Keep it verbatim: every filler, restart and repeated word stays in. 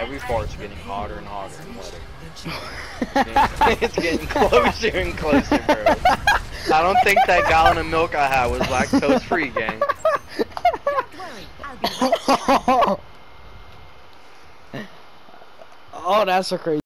every fart's getting hotter and hotter and wetter. It's getting closer and closer, bro. I don't think that gallon of milk I had was lactose free, gang. Oh, that's so crazy.